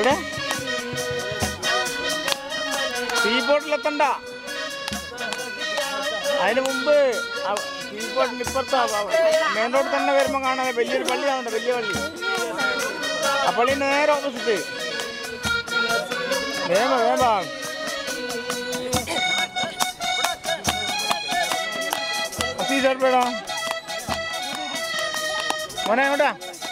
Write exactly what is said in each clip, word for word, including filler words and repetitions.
എവിടെ സീ ബോട്ടിലെത്തണ്ട, അതിന് മുമ്പ് സീ ബോട്ടിന് ഇപ്പുറത്ത് മെയിൻ റോഡ് തന്നെ വരുമ്പോൾ കാണാൻ വലിയൊരു പള്ളി കാണുന്നുണ്ട്, വലിയ പള്ളി. ആ പള്ളി നേരെ ഓപ്പോസിറ്റ്. വേഗം വേഗം പേടാ മോനെ എങ്ങോട്ടാ?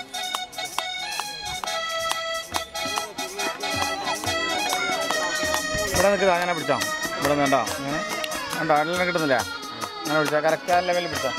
ഇവിടെ നിൽക്കുക, അങ്ങനെ പിടിച്ചോ. ഇവിടെ വേണ്ടോ അങ്ങനെ വേണ്ടോ, അതെല്ലാം കിട്ടുന്നില്ല. അങ്ങനെ പിടിച്ചോ, കറക്റ്റ് ആ ലെവലിൽ പിടിച്ചോ.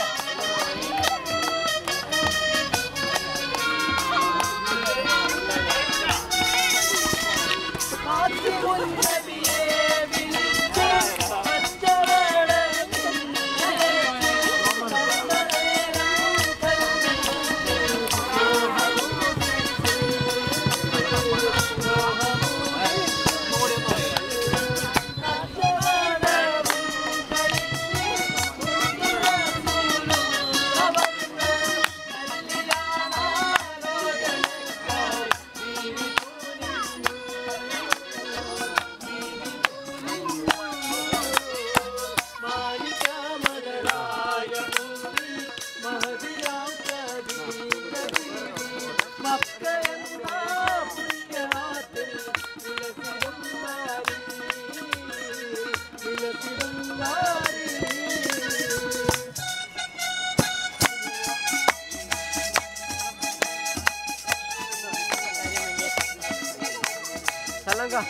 Salangka.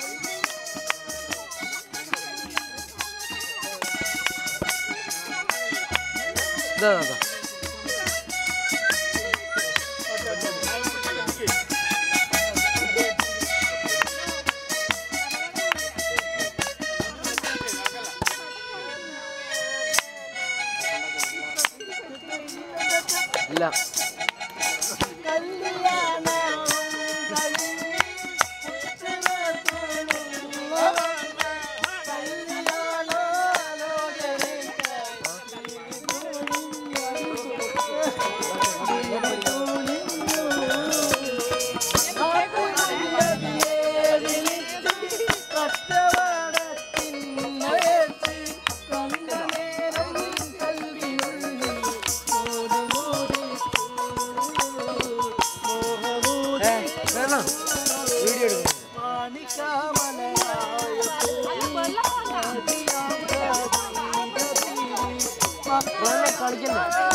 Dah dah. Hilang. Video